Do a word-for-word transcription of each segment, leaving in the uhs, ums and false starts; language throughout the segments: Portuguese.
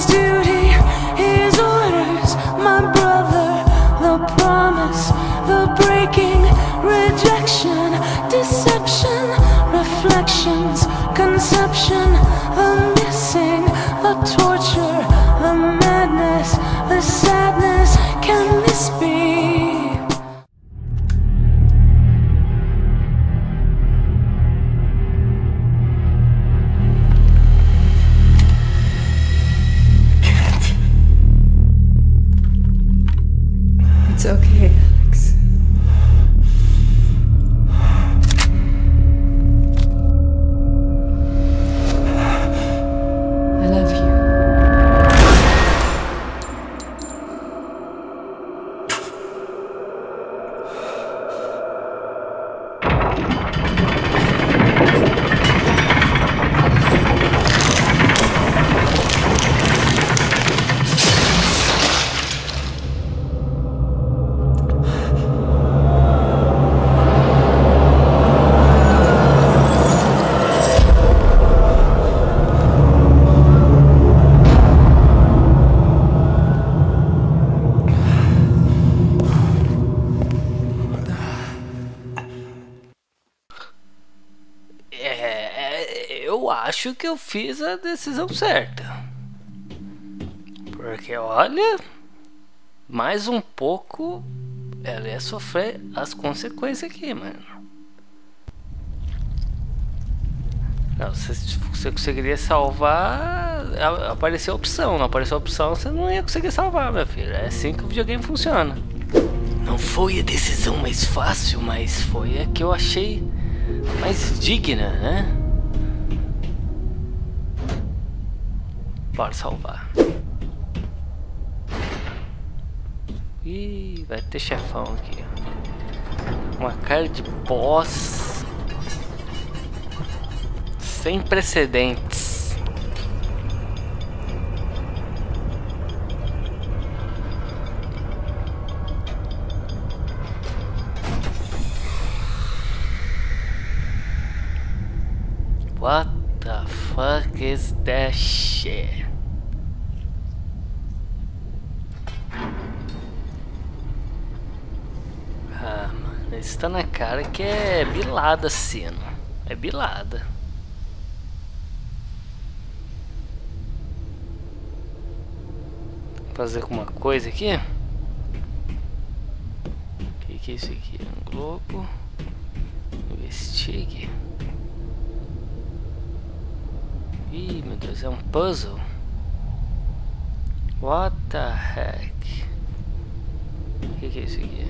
his duty, his orders, my brother, the promise, the breaking, rejection, deception, reflections, conception, the missing, the torture, the madness, the sadness. Can this be? It's okay, Alex. I love you. Eu acho que eu fiz a decisão certa. Porque olha, mais um pouco ela ia sofrer as consequências aqui, mano. Não, se você conseguiria salvar, apareceu a opção. Não apareceu a opção, você não ia conseguir salvar, meu filho. É assim que o videogame funciona. Não foi a decisão mais fácil, mas foi a que eu achei mais digna, né? Bora salvar. Ih, vai ter chefão aqui. Uma cara de boss sem precedentes. What the fuck is that shit? Ah, mano, isso tá na cara que é bilada, sino. É bilada. Fazer alguma coisa aqui? O que, que é isso aqui? Um globo. Investigue. Ih, meu Deus, é um puzzle. What the heck? O que, que é isso aqui?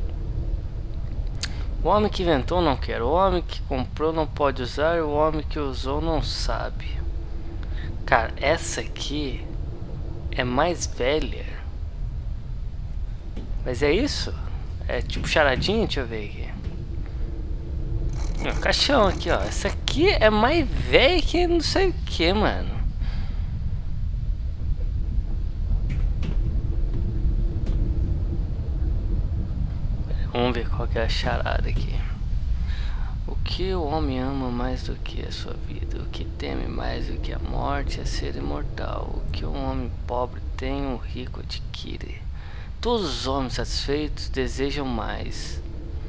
O homem que inventou não quer, o homem que comprou não pode usar, o homem que usou não sabe. Cara, essa aqui é mais velha. Mas é isso? É tipo charadinha? Deixa eu ver aqui. Um caixão aqui, ó. Essa aqui é mais velha que não sei o que, mano. Vamos ver qual que é a charada aqui. O que o homem ama mais do que a sua vida? O que teme mais do que a morte é ser imortal. O que um homem pobre tem, um rico adquire. Todos os homens satisfeitos desejam mais.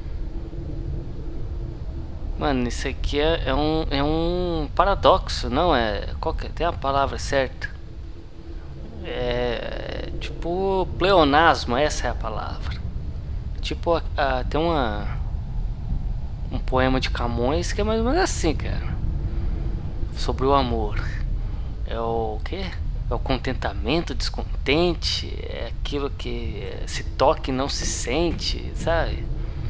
Mano, isso aqui é, é, um, é um paradoxo, não é? Qual que é? Tem a palavra certa? É tipo pleonasmo, essa é a palavra. Tipo, a, a, tem uma um poema de Camões que é mais ou menos assim, cara. Sobre o amor. É o quê? É o contentamento descontente, é aquilo que se toca e não se sente, sabe?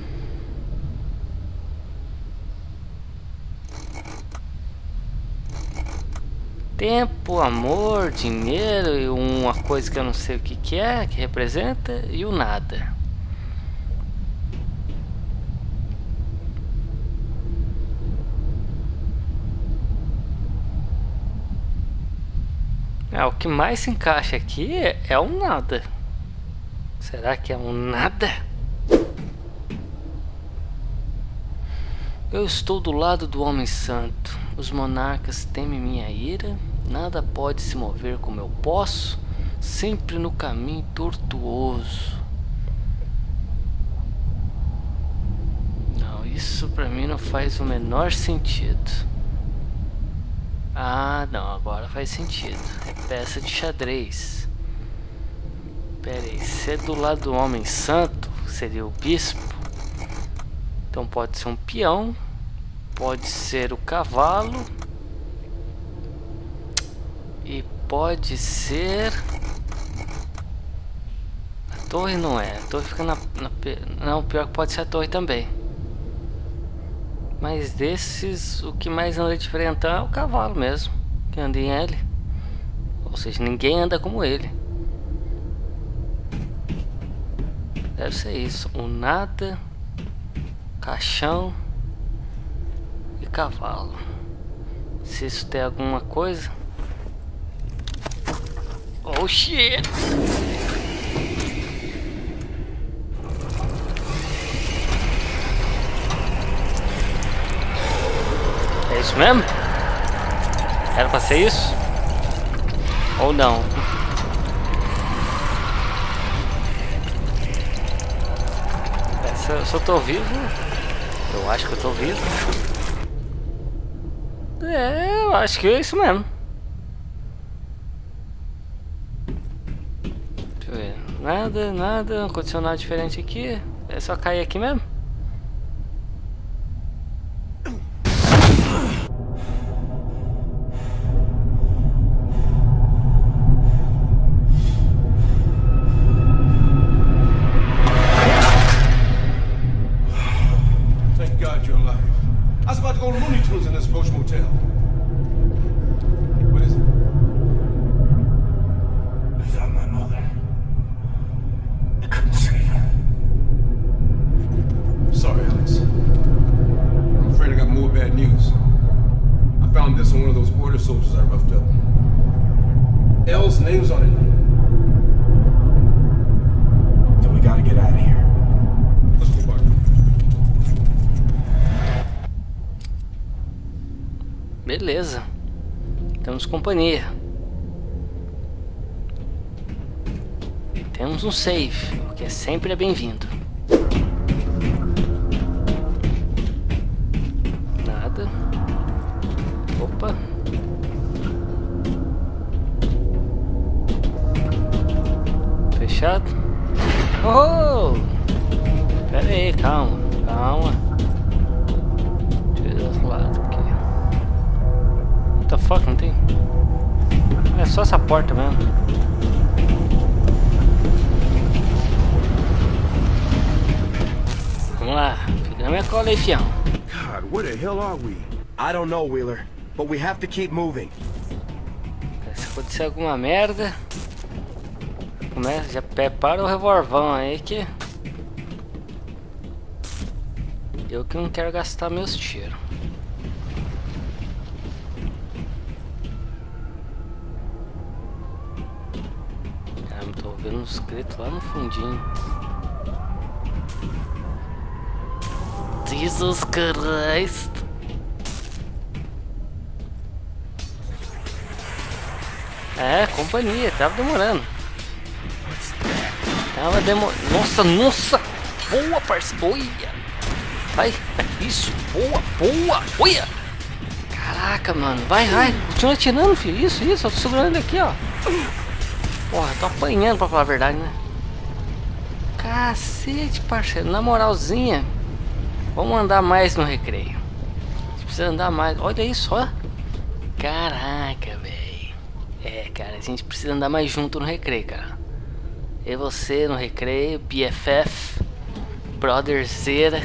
Tempo, amor, dinheiro e uma coisa que eu não sei o que que é, que representa, e o nada. Ah, o que mais se encaixa aqui é, é o nada. Será que é um nada? Eu estou do lado do homem santo. Os monarcas temem minha ira. Nada pode se mover como eu posso. Sempre no caminho tortuoso. Não, isso pra mim não faz o menor sentido. Ah, não, agora faz sentido. É peça de xadrez. Pera aí, se é do lado do homem santo, seria o bispo. Então pode ser um peão. Pode ser o cavalo. E pode ser... A torre não é. A torre fica na... na... Não, pior que pode ser a torre também. Mas desses, o que mais anda diferente é o cavalo mesmo. Que anda em L. Ou seja, ninguém anda como ele. Deve ser isso. O nada, caixão e cavalo. Se isso tem alguma coisa... Oh shit! É isso mesmo? Era pra ser isso? Ou não? É, se, eu, se eu tô vivo, eu acho que eu tô vivo. É, eu acho que é isso mesmo. Deixa eu ver. Nada, nada, aconteceu nada diferente aqui. É só cair aqui mesmo? Beleza, temos companhia. E temos um save, o que é sempre bem-vindo. Nada. Opa. Fechado. Oh! Pera aí, calma, calma. Deixa eu ver do outro lado aqui. What the fuck, não tem? É só essa porta mesmo. Vamos lá, pegando minha cola aí, fião. God, where the hell are we? I don't know, Wheeler, but we have to keep moving. Se acontecer alguma merda, começa, já prepara o revolvão aí que eu que não quero gastar meus tiros. Caramba, tô ouvindo uns gritos lá no fundinho. Jesus Christ! É, companhia, tava demorando. Tava demorando. Nossa, nossa! Boa, parceiro! Olha! Vai, isso! Boa, boa! Olha! Caraca, mano! Vai, vai! Continua atirando, filho! Isso, isso! Eu tô segurando ele aqui, ó! Porra, tô apanhando pra falar a verdade, né? Cacete, parceiro! Na moralzinha, vamos andar mais no recreio. A gente precisa andar mais. Olha isso, ó! Caraca, velho! É, cara, a gente precisa andar mais junto no recreio, cara. Eu e você no recreio, B F F, brotherzeira.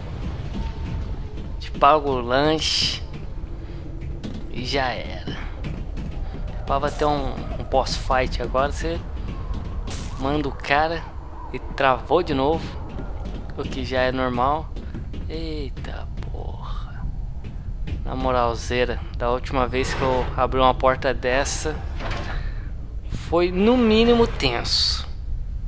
Te pago o lanche e já era. Pra ter um, um boss-fight agora, você manda o cara e travou de novo, o que já é normal. Eita porra. Na moralzeira, da última vez que eu abri uma porta dessa, foi no mínimo tenso.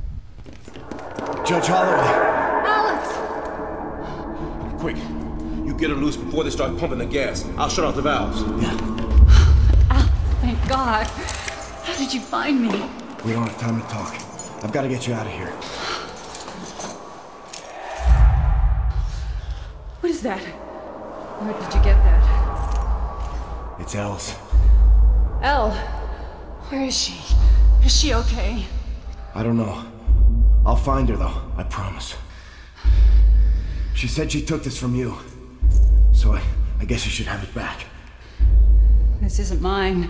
Judge Holloway. Alex! Quick, you You get her loose before they start pumping the gas. I'll shut off the valves. Al, thank God. How did you find me? We don't have time to talk. I've got to get you out of here. What is that? Where did you get that? It's Elle's. Elle, where is she? Is she okay? I don't know. I'll find her, though. I promise. She said she took this from you. So I, I guess you should have it back. This isn't mine.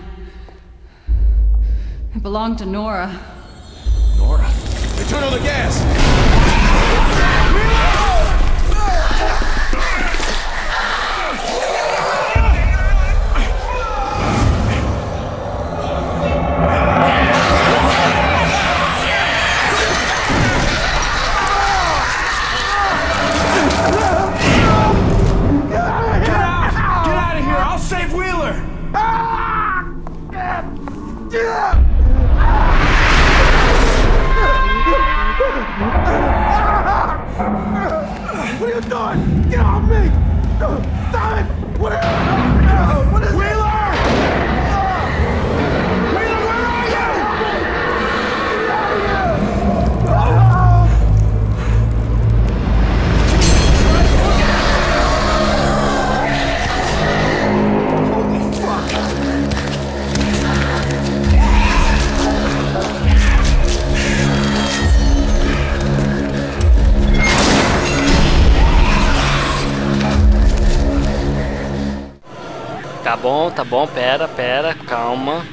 It belonged to Nora. Nora? They turn on the gas! What are you doing? Get off me! Stop it! What are you... What is Wheeler! Wheeler, where are you? Get out of here! Holy fuck! Tá bom, tá bom, pera, pera, calma.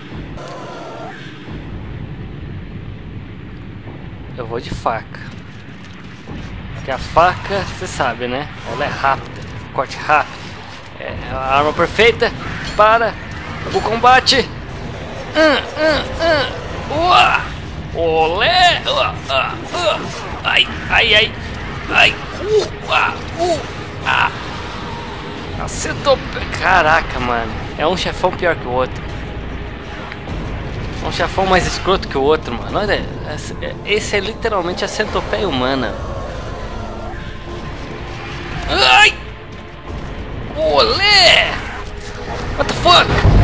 Eu vou de faca. Porque a faca, você sabe, né? Ela é rápida, corte rápido. É a arma perfeita para o combate. Uh, uh, uh. Uá! Olé! Uh, uh, uh. Ai, ai, ai, ai. Uh, ah, uh, ah. Acertou. Caraca, mano. É um chefão pior que o outro. É um chefão mais escroto que o outro, mano. Olha, esse é literalmente a centopeia humana. Ai! Olé! What the fuck?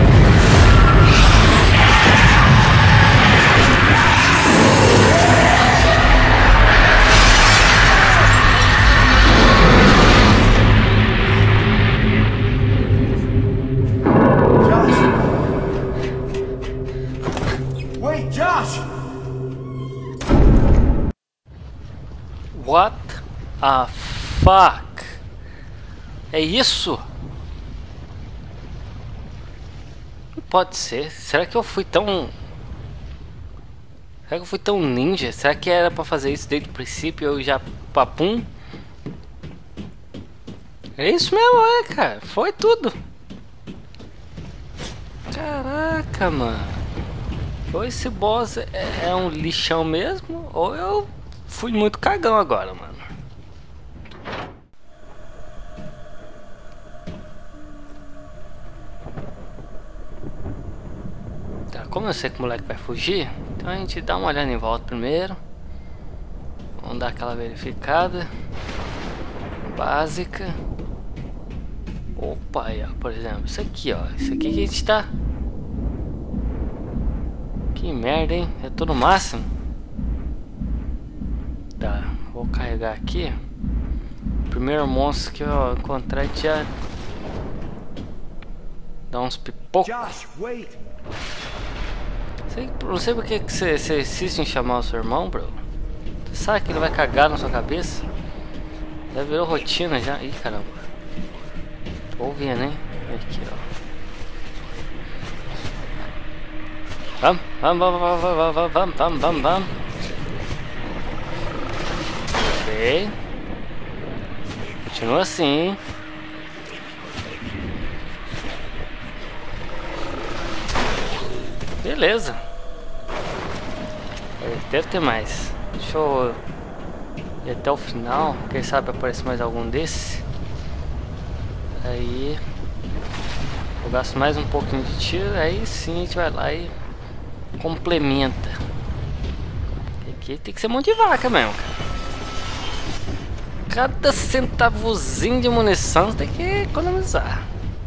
What a fuck? É isso? Não pode ser. Será que eu fui tão... Será que eu fui tão ninja? Será que era pra fazer isso desde o princípio? Eu já papum? É isso mesmo, é, cara. Foi tudo. Caraca, mano. Ou esse boss é, é um lixão mesmo, ou eu fui muito cagão agora, mano. Tá, como eu sei que o moleque vai fugir, então a gente dá uma olhada em volta primeiro. Vamos dar aquela verificada básica. Opa, aí, ó, por exemplo, isso aqui, ó. Isso aqui que a gente tá... Que merda, hein? Eu tô no máximo. Tá, vou carregar aqui. O primeiro monstro que eu encontrar já dá uns pipocos. Josh, wait. Sei, não sei porque que você, você insiste em chamar o seu irmão, bro. Você sabe que ele vai cagar na sua cabeça? Já virou rotina já. Ih, caramba. Tô ouvindo, hein? Aqui, ó. Vamos, vamos, vamos, vamos, vamos, vamos, vamos, vamos, vamos. Ok. Continua assim. Beleza. Deve ter mais. Deixa eu ir até o final. Quem sabe aparece mais algum desse. Aí eu gasto mais um pouquinho de tiro. Aí sim a gente vai lá e complementa. Aqui tem que ser mão de vaca mesmo, cara. cada centavozinho de munição tem que economizar.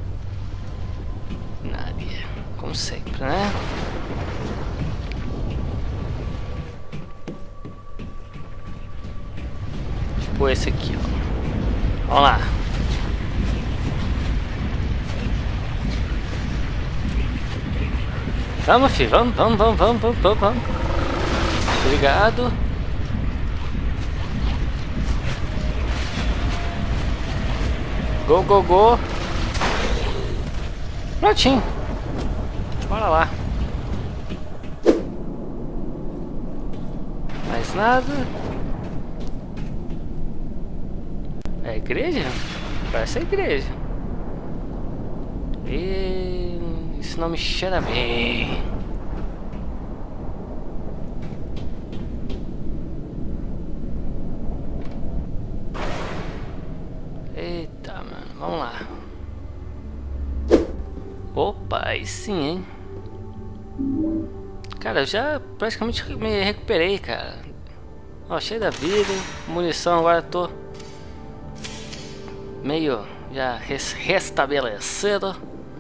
Nada, como sempre, né? Tipo esse aqui, ó. Vamos lá. Vamos, filho, vamos, vamos, vamos, vamos, vamos, vamos. Obrigado. Go, go, go. Prontinho. Bora lá. Mais nada. É a igreja? Parece a igreja. E... isso não me cheira bem. Eita, mano. Vamos lá. Opa, aí sim, hein? Cara, eu já praticamente me recuperei, cara. Ó, cheio da vida. Munição, agora tô meio já res restabelecido.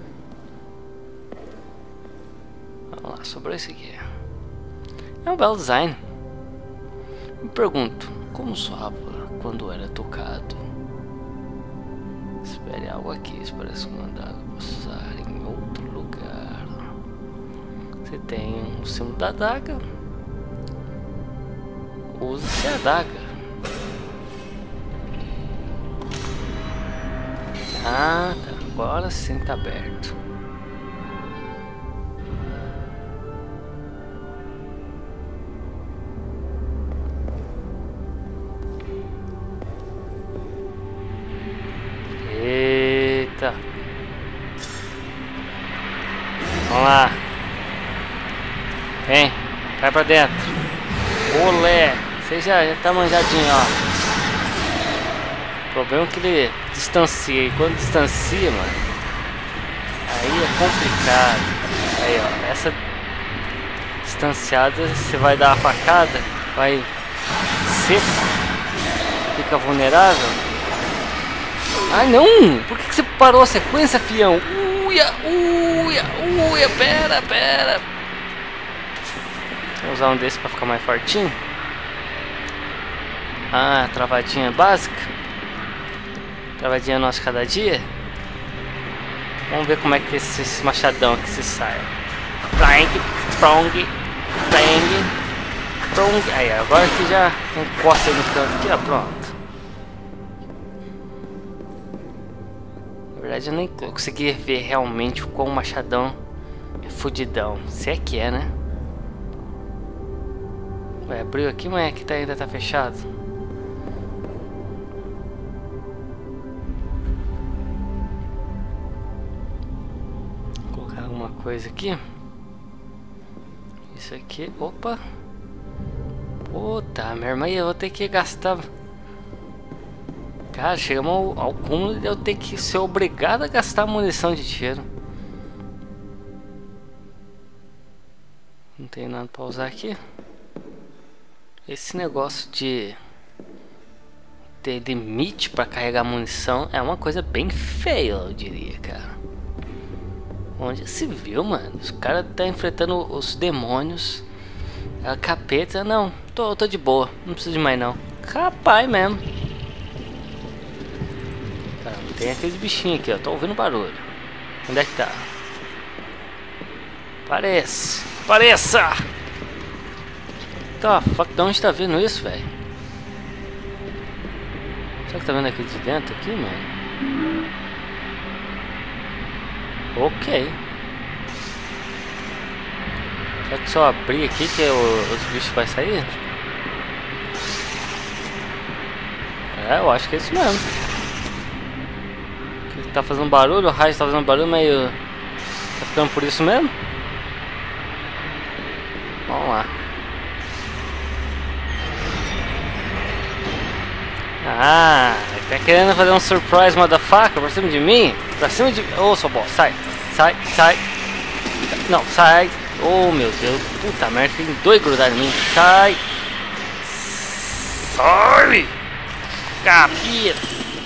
Vamos lá, sobrou esse aqui. É um belo design. Me pergunto, como soava quando era tocado? Espere algo aqui, isso parece mandado posar em outro lugar. Você tem o símbolo da adaga. Use-se a adaga. Ah, tá. Agora sim tá aberto. Eita. Vamos lá. Vem, vai pra dentro. Olé. Você já, já tá manjadinho, ó. O problema é que ele distancia. E quando distancia, mano, aí é complicado. Aí, ó. Essa distanciada, você vai dar a facada, vai seco, fica vulnerável. Ah, não! Por que, que você parou a sequência, fião? Uia, uia, uia, pera, pera. Vou usar um desse pra ficar mais fortinho. Ah, travadinha básica. Travadinha nossa cada dia. Vamos ver como é que esse, esse machadão aqui se sai. Prong, prong, prong, prong. Aí, agora que já encosta aí no canto aqui, ó, pronto. Na verdade eu nem consegui ver realmente o quão o machadão é fudidão. Se é que é, né? Vai, abriu aqui, mas aqui tá, ainda tá fechado. Vou colocar alguma coisa aqui. Isso aqui, opa. Puta, minha irmã, eu vou ter que gastar. Cara, chegamos ao, ao cúmulo de eu ter que ser obrigado a gastar munição de tiro. Não tem nada pra usar aqui. Esse negócio de ter limite pra carregar munição é uma coisa bem feia, eu diria, cara. Onde se viu, mano? Os caras tá enfrentando os demônios. A capeta, não, tô, tô de boa, não preciso de mais não. Capaz mesmo. Cara, tem aqueles bichinhos aqui, ó, tô ouvindo barulho. Onde é que tá? Apareça! Apareça! Tá, fuck, de onde tá vendo isso, velho? Será que tá vendo aqui de dentro aqui, mano? Ok. Será que se eu abrir aqui que o, os bichos vai sair? É, eu acho que é isso mesmo. Ele tá fazendo barulho, o raio tá fazendo barulho, mas eu... tá ficando por isso mesmo? Vamos lá. Ah, tá querendo fazer um surprise motherfucker pra cima de mim? Pra cima de... Ô, oh, seu bosta, sai, sai, sai. Não, sai. Oh, meu Deus, puta merda, tem dois grudados em mim. Sai. Sai. Capita!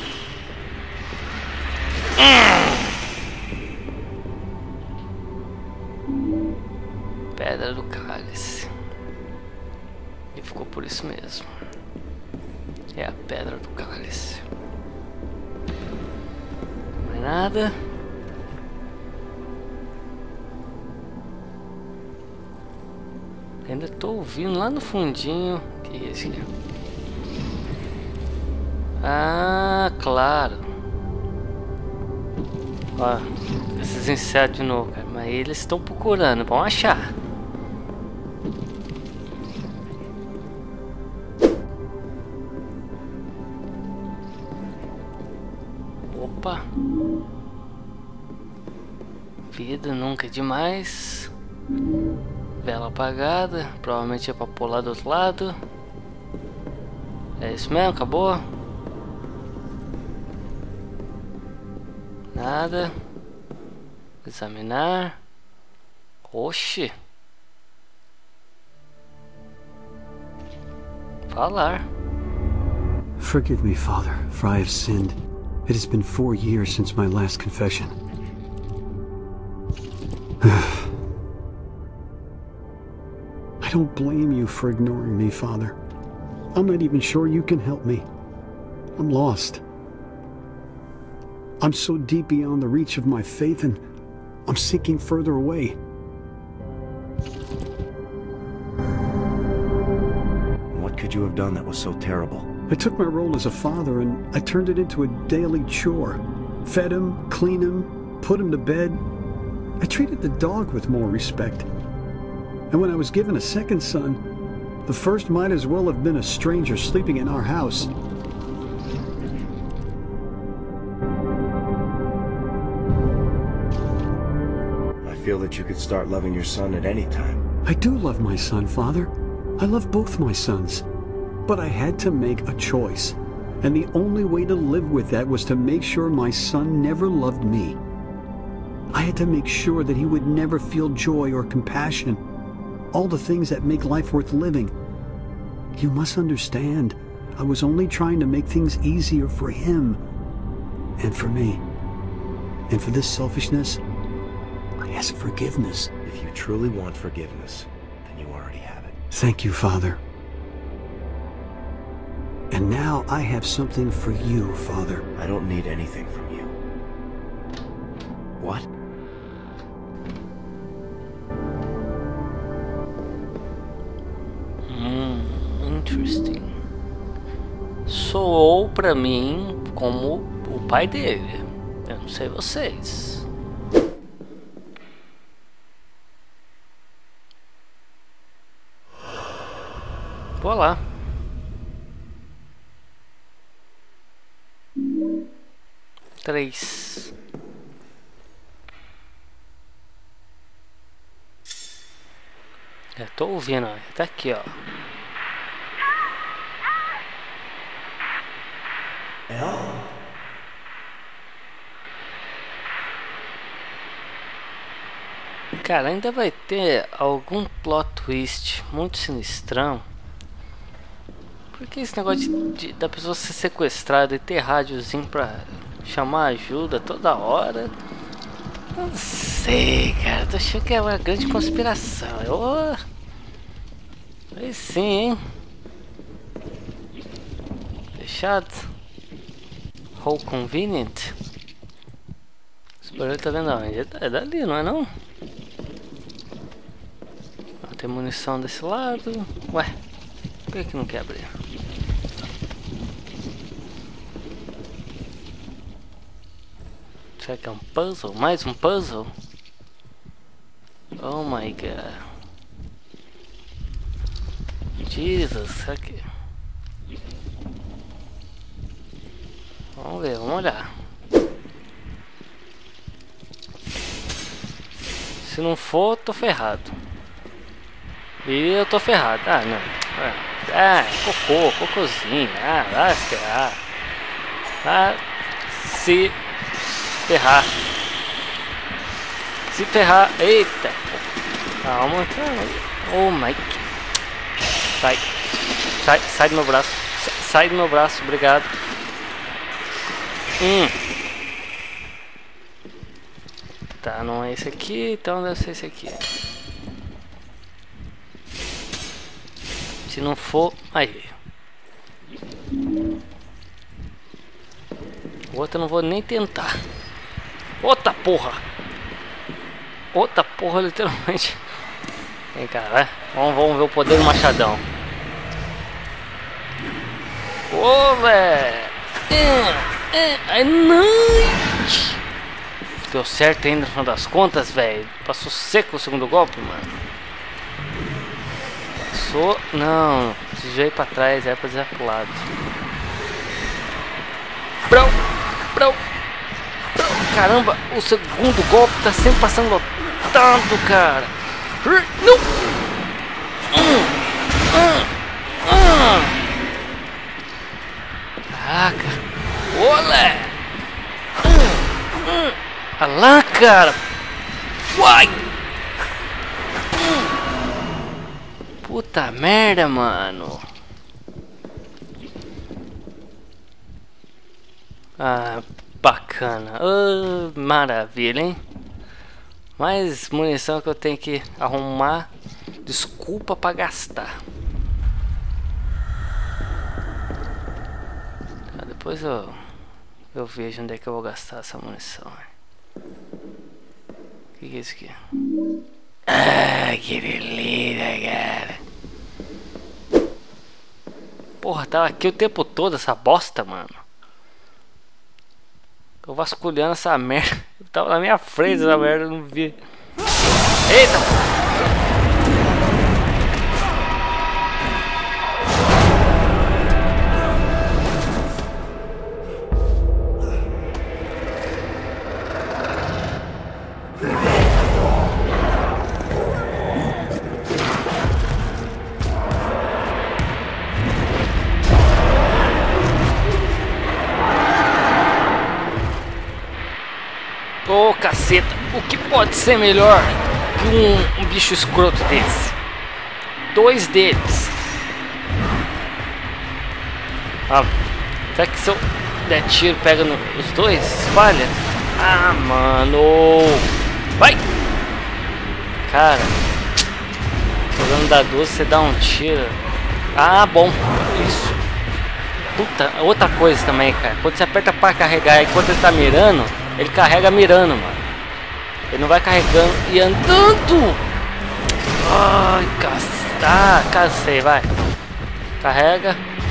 Hum. Pedra do Cálice. E ficou por isso mesmo. É a Pedra do Cálice. Mais nada. Ainda tô ouvindo lá no fundinho. Que é esse aqui? Ah, claro. Ó, esses insetos de novo, cara. Mas eles estão procurando, vão achar. Opa. Vida nunca é demais. Vela apagada. Provavelmente é pra pular do outro lado. É isso mesmo, acabou. Nada. Examinar. Oxi. Falar. Forgive me, Father, for I have sinned. It has been four years since my last confession. I don't blame you for ignoring me, Father. I'm not even sure you can help me. I'm lost. I'm so deep beyond the reach of my faith, and I'm sinking further away. What could you have done that was so terrible? I took my role as a father and I turned it into a daily chore. Fed him, cleaned him, put him to bed. I treated the dog with more respect. And when I was given a second son, the first might as well have been a stranger sleeping in our house. I feel that you could start loving your son at any time. I do love my son, Father. I love both my sons. But I had to make a choice. And the only way to live with that was to make sure my son never loved me. I had to make sure that he would never feel joy or compassion. All the things that make life worth living. You must understand, I was only trying to make things easier for him. And for me. And for this selfishness, I ask forgiveness. If you truly want forgiveness, then you already have it. Thank you, Father. And now I have something for you, Father. I don't need anything from you. What? Hum, interesting. Soou pra mim como o pai dele. Eu não sei vocês. Vou lá. Três. Eu tô ouvindo, ó. Tá aqui, ó. Cara, ainda vai ter algum plot twist muito sinistrão. Porque esse negócio de, de, da pessoa ser sequestrada e ter rádiozinho pra chamar ajuda toda hora. Não sei, cara. Tô achando que é uma grande conspiração. Eu... Aí sim, hein? Fechado. How convenient. Esse barulho tá vendo onde? É dali, não é não? Tem munição desse lado. Ué, por que que não quer abrir? Será que é um puzzle? Mais um puzzle? Oh my god. Jesus, será que... Vamos ver, vamos olhar. Se não for, tô ferrado. E eu tô ferrado. Ah, não. Ah, cocô, cocôzinho. Ah, vai se ferrar. Vai se ferrar. Se ferrar. Eita. Calma, calma. Oh my god. Sai. Sai, sai do meu braço. Sai do meu braço, obrigado. Hum. Tá, não é esse aqui, então deve ser esse aqui. Se não for, aí. O outro eu não vou nem tentar. Outra porra! Outra porra, literalmente. Vem cá, vai. Vamos, vamos ver o poder do machadão. Ô, velho! É, é, ai, não! Deu certo ainda no final das contas, velho. Passou seco o segundo golpe, mano. Passou. Não, desviei pra trás, é pra desviar pro lado. Brau! Brau! Brau! Caramba, o segundo golpe tá sempre passando tanto, cara. Não! Hum, hum, hum. Caraca! Olé! Hum, hum. Olha lá, cara! Uai! Hum. Puta merda, mano! Ah, bacana! Oh, maravilha, hein? Mais munição que eu tenho que arrumar. Desculpa pra gastar. Tá, depois eu eu vejo onde é que eu vou gastar essa munição. O que, que é isso aqui? Ah, que delícia, cara. Porra, tava aqui o tempo todo essa bosta, mano. Tô vasculhando essa merda. Tava na minha frente essa merda, eu não vi. Eita! Ô, oh, caceta, o que pode ser melhor que um, um bicho escroto desse? Dois deles. Ah, será que se eu der tiro pega no, os dois? Espalha? Ah, mano. Vai! Cara, jogando da doze você dá um tiro. Ah, bom. Isso. Puta, outra coisa também, cara. Quando você aperta para carregar enquanto ele tá mirando, ele carrega mirando, mano. Ele não vai carregando e andando. Ai, cacete. Ah, cansei, vai. Carrega.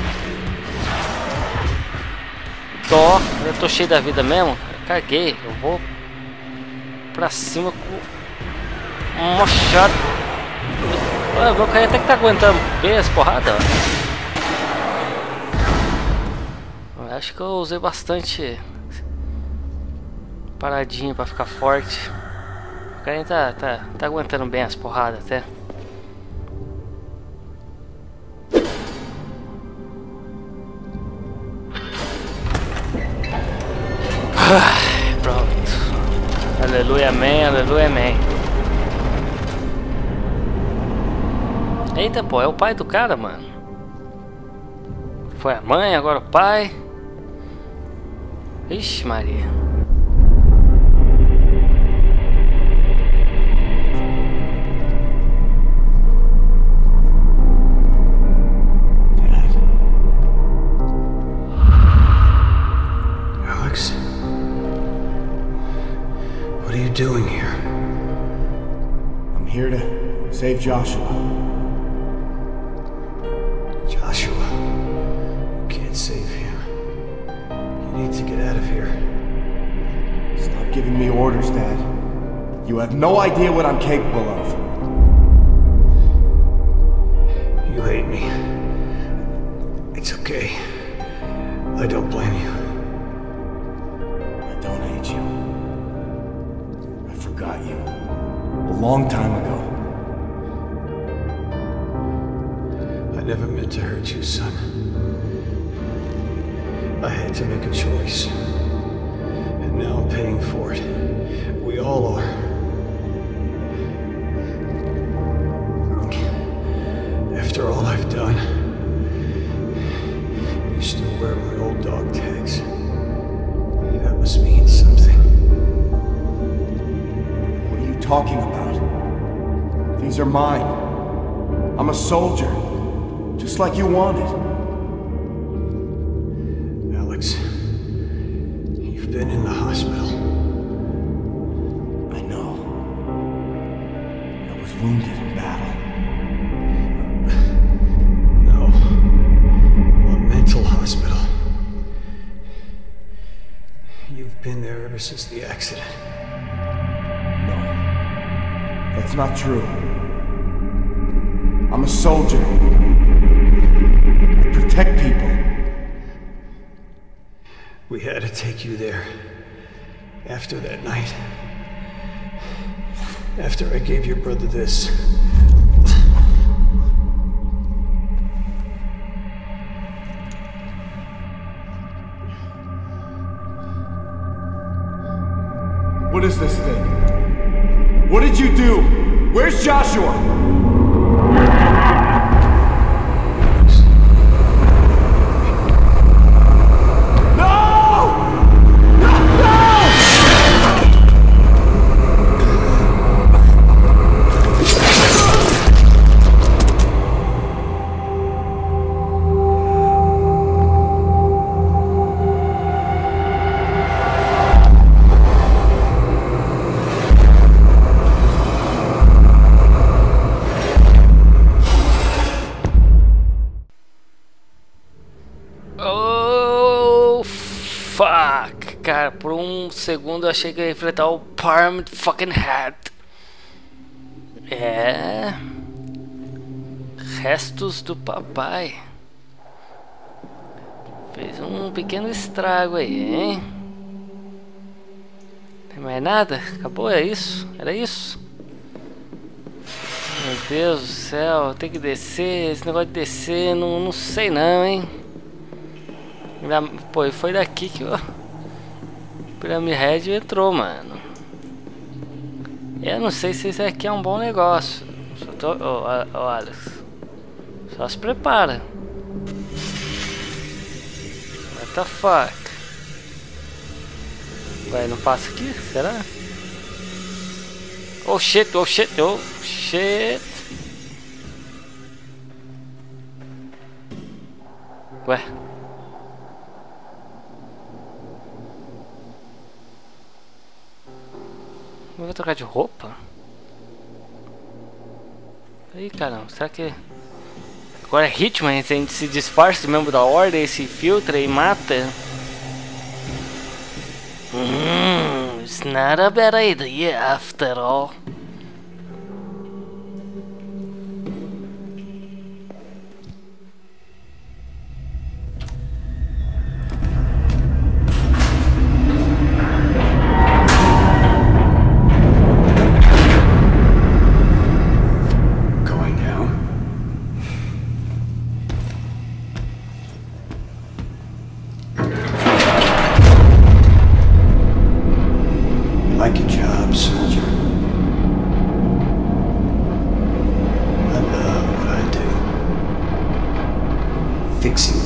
Tô. Eu tô cheio da vida mesmo. Caguei. Eu vou pra cima com um machado. Ah, meu cara até que tá aguentando bem as porradas. Ó. Acho que eu usei bastante paradinho pra ficar forte. O cara tá, tá, tá aguentando bem as porradas até. Ah, pronto. Aleluia, amém, aleluia, amém. Eita, pô, é o pai do cara, mano. Foi a mãe, agora o pai. Ixi, Maria. Doing here? I'm here to save Joshua. Joshua, you can't save him. You need to get out of here. Stop giving me orders, Dad. You have no idea what I'm capable of. You hate me. It's okay. I don't blame you. I don't hate you. Got you a long time ago. I never meant to hurt you, son. I had to make a choice, and now I'm paying for it. We all are. After all I've done, you still wear my old dog tags. talking about? These are mine. I'm a soldier, just like you wanted. Alex, you've been in the hospital. I know. I was wounded in battle. No. A mental hospital. You've been there ever since the accident. No. That's not true. I'm a soldier. I protect people. We had to take you there. After that night. After I gave your brother this. What is this thing? What did you do? Where's Joshua? Cara, por um segundo eu achei que ia enfrentar o Pyramid fucking Head. É... Restos do papai. Fez um pequeno estrago aí, hein? Tem mais nada? Acabou? É isso? Era isso? Meu Deus do céu, tem que descer. Esse negócio de descer, não, não sei não, hein? Pô, foi daqui que eu... Pyramid Head entrou, mano. Eu não sei se isso aqui é um bom negócio. Só tô... Ô, oh, oh, Alex. Só se prepara. What the fuck? Vai, não passa aqui? Será? Oh shit, oh shit, oh shit. Ué. Eu vou trocar de roupa? Aí, caramba, será que... Agora é Hitman, a gente se disfarça de membro da ordem, se filtra e mata? Hmm, it's not a bad idea after all. Like your job, soldier. I love what I do. Fixing